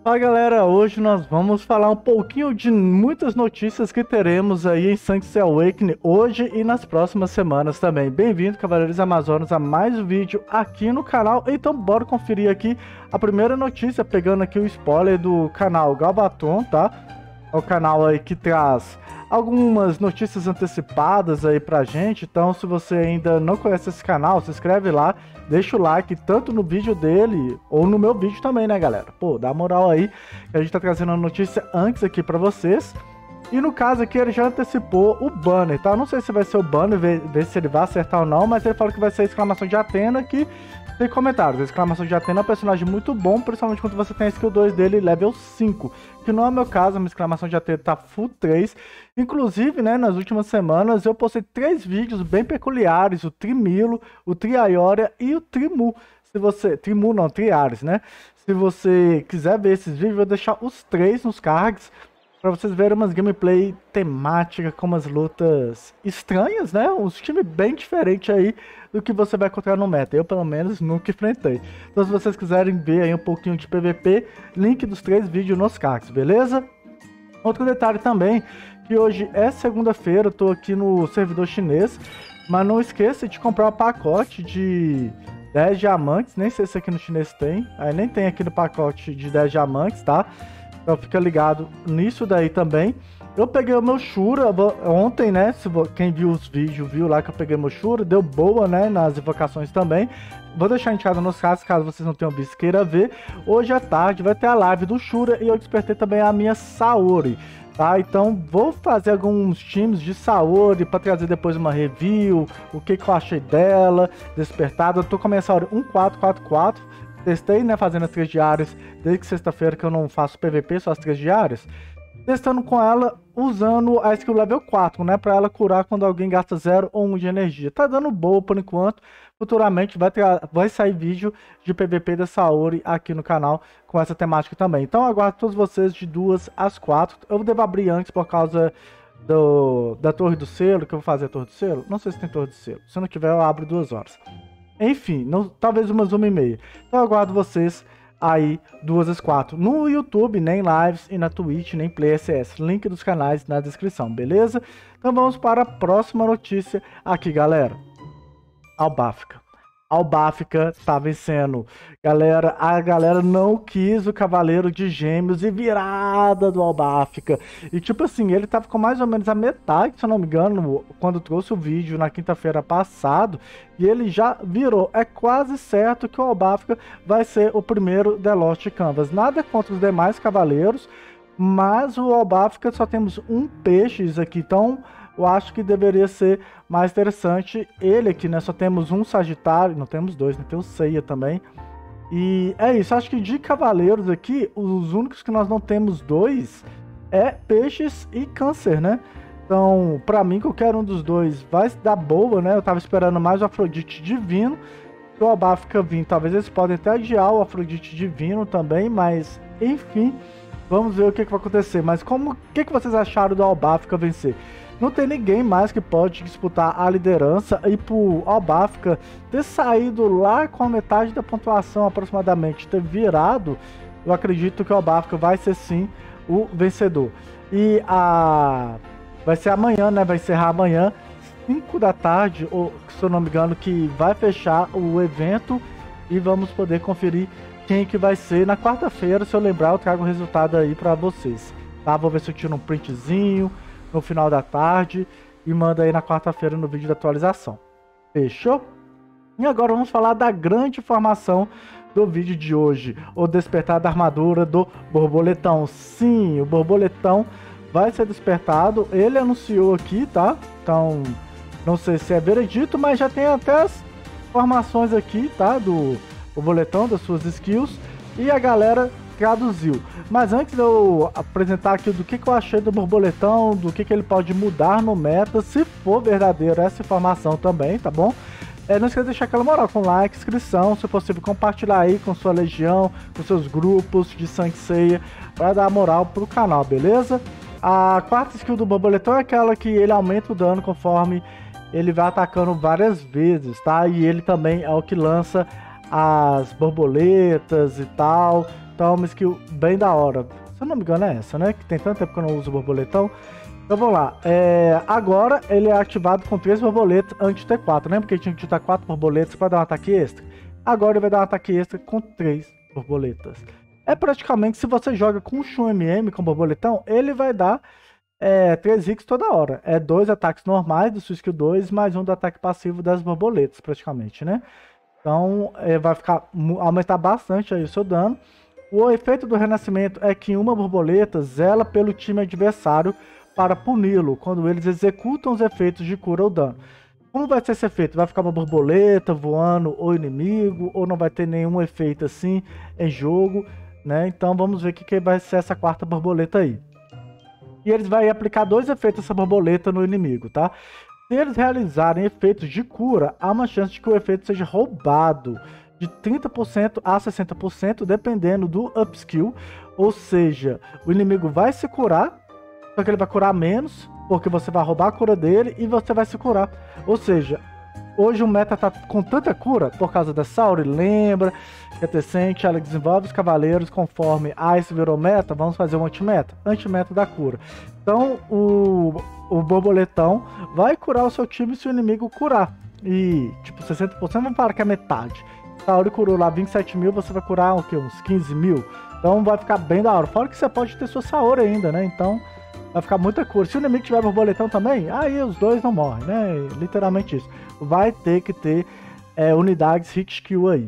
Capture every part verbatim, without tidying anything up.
Fala galera, hoje nós vamos falar um pouquinho de muitas notícias que teremos aí em Saints Awakening hoje e nas próximas semanas também. Bem-vindo, Cavaleiros Amazonas, a mais um vídeo aqui no canal. Então bora conferir aqui a primeira notícia, pegando aqui o spoiler do canal Galbaton, tá? É o canal aí que traz algumas notícias antecipadas aí pra gente. Então se você ainda não conhece esse canal, se inscreve lá, deixa o like tanto no vídeo dele ou no meu vídeo também, né galera? Pô, dá moral aí, que a gente tá trazendo a notícia antes aqui pra vocês. E no caso aqui ele já antecipou o banner, tá? Não sei se vai ser o banner, ver, ver se ele vai acertar ou não, mas ele falou que vai ser a exclamação de Athena aqui. Tem comentários, a exclamação de Athena é um personagem muito bom, principalmente quando você tem a skill dois dele level cinco, que não é o meu caso, a minha exclamação de Athena tá full três. Inclusive, né, nas últimas semanas eu postei três vídeos bem peculiares, o Trimilo, o Triaioria e o Trimu. Se você, Trimu não, Triares, né? Se você quiser ver esses vídeos, eu vou deixar os três nos cards, pra vocês verem umas gameplay temática com umas lutas estranhas, né? Um time bem diferente aí do que você vai encontrar no meta. Eu, pelo menos, nunca enfrentei. Então, se vocês quiserem ver aí um pouquinho de P V P, link dos três vídeos nos cards, beleza? Outro detalhe também, que hoje é segunda-feira, eu tô aqui no servidor chinês, mas não esqueça de comprar o pacote de dez diamantes, nem sei se aqui no chinês tem, aí nem tem aqui no pacote de dez diamantes, tá? Então fica ligado nisso daí também. Eu peguei o meu Shura ontem, né? Se quem viu os vídeos viu lá que eu peguei meu Shura, deu boa, né? Nas invocações também. Vou deixar indicado nos casos, caso vocês não tenham visto queira ver. Hoje à tarde vai ter a live do Shura e eu despertei também a minha Saori, tá? Então vou fazer alguns times de Saori para trazer depois uma review, o que, que eu achei dela, despertada. Eu tô com a minha Saori um quatro quatro quatro. Testei, né, fazendo as três diárias, desde sexta-feira que eu não faço P V P, só as três diárias. Testando com ela, usando a skill level quatro, né, pra ela curar quando alguém gasta zero ou um de energia. Tá dando boa por enquanto, futuramente vai, ter, vai sair vídeo de P V P da Saori aqui no canal com essa temática também. Então aguardo todos vocês de duas às quatro. Eu devo abrir antes por causa do, da Torre do Selo, que eu vou fazer a Torre do Selo. Não sei se tem Torre do Selo, se não tiver eu abro duas horas. Enfim, não, talvez umas uma e meia. Então eu aguardo vocês aí duas às quatro no YouTube, nem lives, e na Twitch, nem Play S S. Link dos canais na descrição, beleza? Então vamos para a próxima notícia aqui, galera. Albafica. Albafica tá vencendo. Galera, a galera não quis o Cavaleiro de Gêmeos e virada do Albafica. E tipo assim, ele tava com mais ou menos a metade, se eu não me engano, quando trouxe o vídeo na quinta-feira passado. E ele já virou. É quase certo que o Albafica vai ser o primeiro The Lost Canvas. Nada contra os demais cavaleiros, mas o Albafica só temos um peixes aqui, então eu acho que deveria ser mais interessante ele aqui, né? Só temos um Sagitário, não temos dois, né? Tem o Seiya também. E é isso, acho que de cavaleiros aqui, os únicos que nós não temos dois é Peixes e Câncer, né? Então, pra mim, qualquer um dos dois vai dar boa, né? Eu tava esperando mais o Afrodite Divino. Se o Albafica vir, talvez eles podem até adiar o Afrodite Divino também, mas enfim, vamos ver o que, que vai acontecer. Mas como, o que, que vocês acharam do Albafica vencer? Não tem ninguém mais que pode disputar a liderança, e pro Albafica ter saído lá com a metade da pontuação aproximadamente, ter virado, eu acredito que o Albafica vai ser sim o vencedor. E a vai ser amanhã, né? Vai encerrar amanhã, cinco da tarde, ou se eu não me engano, que vai fechar o evento e vamos poder conferir quem que vai ser. Na quarta-feira, se eu lembrar, eu trago o resultado aí pra vocês, tá? Vou ver se eu tiro um printzinho no final da tarde e manda aí na quarta-feira no vídeo da atualização. Fechou? E agora vamos falar da grande informação do vídeo de hoje, o despertar da armadura do Borboletão. Sim, o Borboletão vai ser despertado, ele anunciou aqui, tá? Então, não sei se é veredito, mas já tem até as informações aqui, tá? Do Borboletão, das suas skills, e a galera traduziu. Mas antes de eu apresentar aqui do que, que eu achei do Borboletão, do que, que ele pode mudar no meta, se for verdadeiro essa informação também, tá bom? É, não esqueça de deixar aquela moral com like, inscrição, se possível compartilhar aí com sua legião, com seus grupos de Saint Seiya, para dar moral pro canal, beleza? A quarta skill do Borboletão é aquela que ele aumenta o dano conforme ele vai atacando várias vezes, tá? E ele também é o que lança as borboletas e tal. Então é uma skill bem da hora. Se eu não me engano é essa, né? Que tem tanto tempo que eu não uso o borboletão. Então vamos lá. É, agora ele é ativado com três borboletas antes de ter quatro. Lembra que a gente tinha que digitar quatro borboletas para dar um ataque extra? Agora ele vai dar um ataque extra com três borboletas. É praticamente, se você joga com o Shun M M, com o borboletão, ele vai dar é, três hits toda hora. É dois ataques normais do sua skill dois, mais um do ataque passivo das borboletas, praticamente, né? Então é, vai ficar, aumentar bastante aí o seu dano. O efeito do renascimento é que uma borboleta zela pelo time adversário para puni-lo, quando eles executam os efeitos de cura ou dano. Como vai ser esse efeito? Vai ficar uma borboleta voando ou inimigo, ou não vai ter nenhum efeito assim em jogo, né? Então vamos ver o que, que vai ser essa quarta borboleta aí. E eles vão aplicar dois efeitos dessa borboleta no inimigo, tá? Se eles realizarem efeitos de cura, há uma chance de que o efeito seja roubado de trinta por cento a sessenta por cento, dependendo do upskill. Ou seja, o inimigo vai se curar, só que ele vai curar menos, porque você vai roubar a cura dele e você vai se curar. Ou seja, hoje o meta tá com tanta cura por causa da Saori, lembra que a Tencent ela desenvolve os cavaleiros conforme Ice virou meta, vamos fazer um anti-meta, anti-meta da cura. Então o, o borboletão vai curar o seu time se o inimigo curar. E tipo, sessenta por cento, vamos falar que é metade. Saori curou lá vinte e sete mil, você vai curar o quê? Uns quinze mil. Então vai ficar bem da hora. Fora que você pode ter sua Saori ainda, né? Então vai ficar muita cura. Se o inimigo tiver borboletão também, aí os dois não morrem, né? Literalmente isso. Vai ter que ter é, unidades hit kill aí.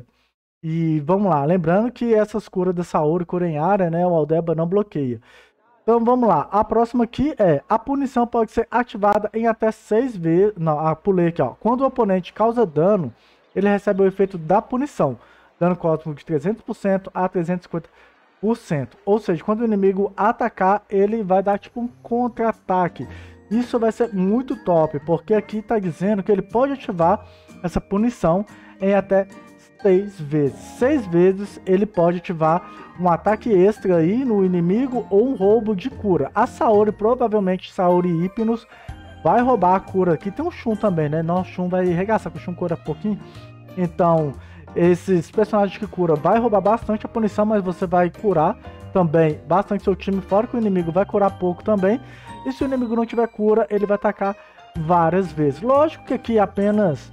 E vamos lá, lembrando que essas curas da Saori, cura em área, né? O Aldeba não bloqueia. Então vamos lá, a próxima aqui é: a punição pode ser ativada em até seis vezes. Não, ah, pulei aqui, ó. Quando o oponente causa dano, ele recebe o efeito da punição. Dano cósmico de trezentos por cento a trezentos e cinquenta por cento. Ou seja, quando o inimigo atacar, ele vai dar tipo um contra-ataque. Isso vai ser muito top, porque aqui está dizendo que ele pode ativar essa punição em até seis vezes. Seis vezes ele pode ativar um ataque extra aí no inimigo ou um roubo de cura. A Saori, provavelmente Saori Hypnos, vai roubar a cura aqui. Tem um Shun também, né? Não, o Shun vai regaçar, porque o Shun cura pouquinho. Então, esses personagens que cura vai roubar bastante a punição, mas você vai curar também bastante seu time, fora que o inimigo vai curar pouco também. E se o inimigo não tiver cura, ele vai atacar várias vezes. Lógico que aqui é apenas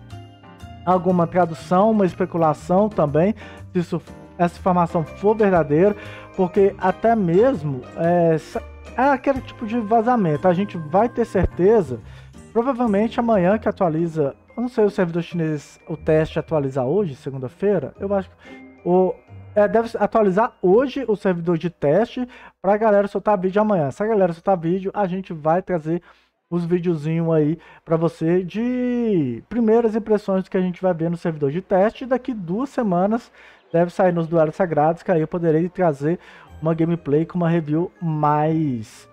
alguma tradução, uma especulação também, se isso, essa informação for verdadeira, porque até mesmo é, é aquele tipo de vazamento. A gente vai ter certeza, provavelmente amanhã que atualiza. Eu não sei, o servidor chinês, o teste atualizar hoje, segunda-feira. Eu acho que o, é, deve atualizar hoje o servidor de teste para a galera soltar vídeo amanhã. Se a galera soltar vídeo, a gente vai trazer os videozinhos aí para você de primeiras impressões que a gente vai ver no servidor de teste. E daqui duas semanas deve sair nos duelos sagrados, que aí eu poderei trazer uma gameplay com uma review mais,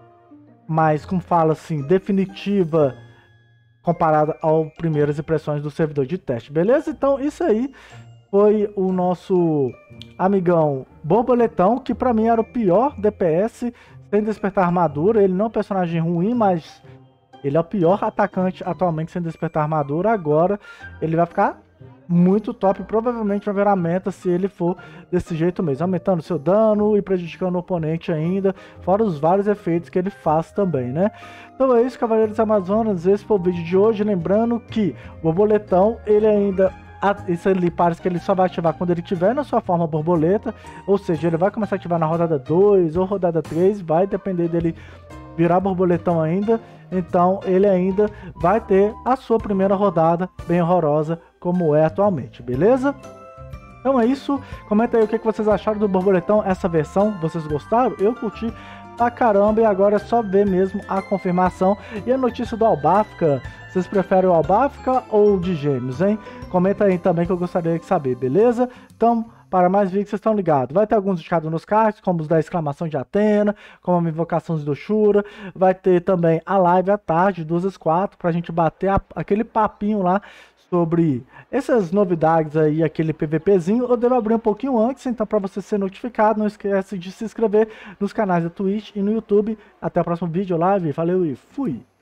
mais como fala assim, definitiva, comparada ao primeiras impressões do servidor de teste, beleza? Então isso aí foi o nosso amigão Borboletão, que pra mim era o pior D P S sem despertar armadura. Ele não é um personagem ruim, mas ele é o pior atacante atualmente sem despertar armadura. Agora ele vai ficar muito top, provavelmente vai virar meta se ele for desse jeito mesmo, aumentando seu dano e prejudicando o oponente ainda, fora os vários efeitos que ele faz também, né? Então é isso, Cavaleiros Amazonas, esse foi o vídeo de hoje. Lembrando que o borboletão, ele ainda, isso ali parece que ele só vai ativar quando ele tiver na sua forma borboleta, ou seja, ele vai começar a ativar na rodada dois ou rodada três, vai depender dele virar borboletão ainda. Então ele ainda vai ter a sua primeira rodada bem horrorosa como é atualmente, beleza? Então é isso, comenta aí o que vocês acharam do borboletão, essa versão, vocês gostaram? Eu curti pra caramba, e agora é só ver mesmo a confirmação. E a notícia do Albafka, vocês preferem o Albafka ou o de Gêmeos, hein? Comenta aí também que eu gostaria de saber, beleza? Então, para mais vídeos, vocês estão ligados. Vai ter alguns indicados nos cards, como os da exclamação de Athena, como a invocação do Shura. Vai ter também a live à tarde, duas às quatro, pra gente bater a, aquele papinho lá sobre essas novidades aí, aquele PVPzinho. Eu devo abrir um pouquinho antes, então para você ser notificado, não esquece de se inscrever nos canais da Twitch e no YouTube. Até o próximo vídeo, live, valeu e fui!